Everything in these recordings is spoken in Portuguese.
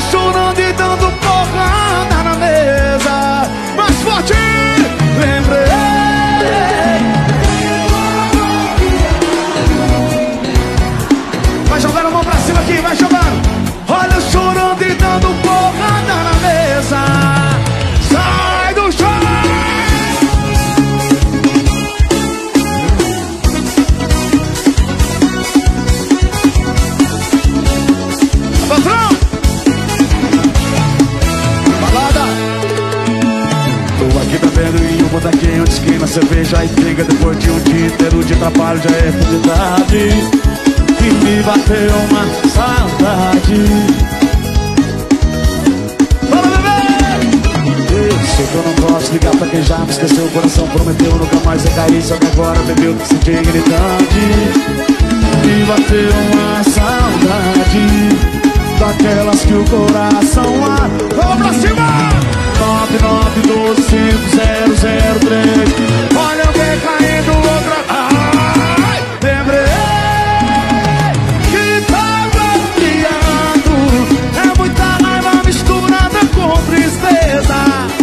chorando e dando porrada na mesa. Mais forte! Lembrei. Vai jogando a mão pra cima aqui, vai jogando. Olha eu chorando e dando porrada na mesa. Sai do chão! Patrão! Balada! Tô aqui bebendo em um botequinho de esquina, cerveja e briga. Depois de um dia inteiro de trabalho já é fim de tarde. E me bateu uma saudade. Fala, bebê! Eu sei que eu não posso ligar pra quem já me esqueceu. O coração prometeu nunca mais recair, só que agora bebeu que senti gritante. Me bateu uma saudade, daquelas que o coração vamos pra cima! 9925003. Olha alguém caindo, outra. Ai, lembrei que tava criando. É muita raiva misturada com tristeza.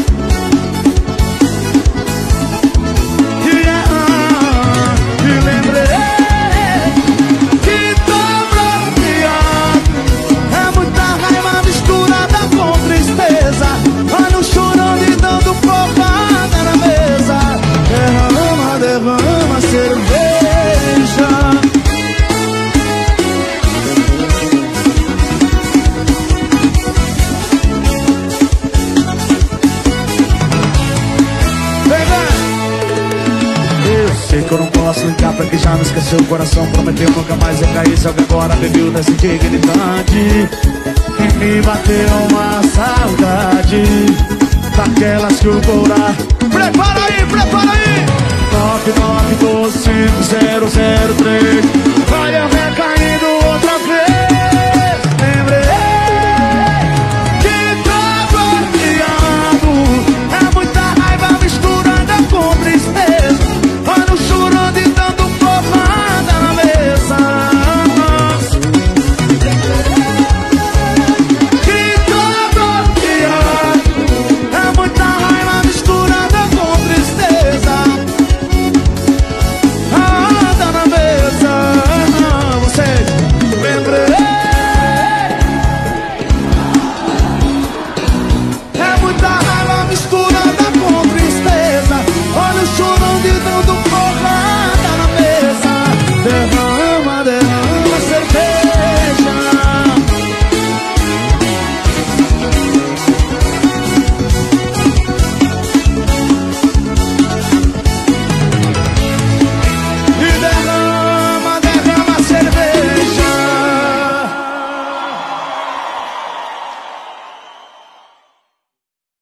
E lembrei que tava criando. É muita raiva misturada com tristeza. Olha chorando e dando porrada na mesa. Derrama, derrama cerveja. Eu sei que eu não posso ligar pra quem já me esqueceu. O coração prometeu nunca mais recair, só que agora bebeu desse dignidade. E me bateu uma saudade, daquelas que o coração. Prepara aí, prepara aí! 9925003.